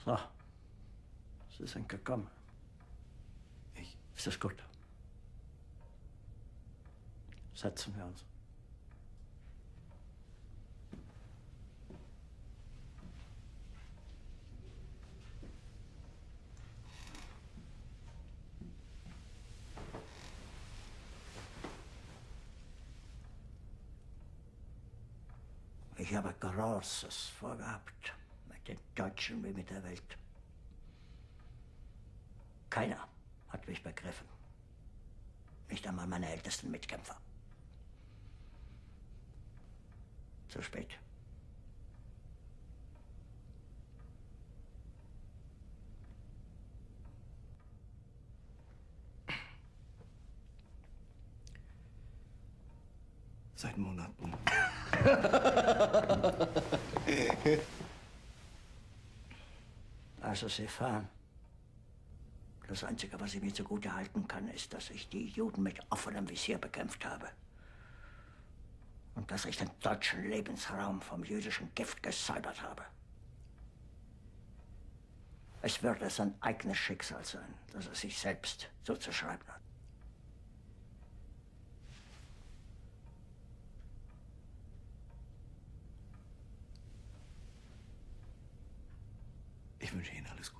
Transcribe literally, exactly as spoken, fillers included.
So, Sie sind gekommen. Ich... Ist das gut? Setzen wir uns. Ich habe Großes vorgehabt, mit den Deutschen wie mit der Welt. Keiner hat mich begriffen. Nicht einmal meine ältesten Mitkämpfer. Zu spät. Seit Monaten. Also Sie fahren. Das Einzige, was ich mir zugute halten kann, ist, dass ich die Juden mit offenem Visier bekämpft habe. Und dass ich den deutschen Lebensraum vom jüdischen Gift gesäubert habe. Es würde sein eigenes Schicksal sein, dass er sich selbst zuzuschreiben hat. Ich wünsche Ihnen alles Gute.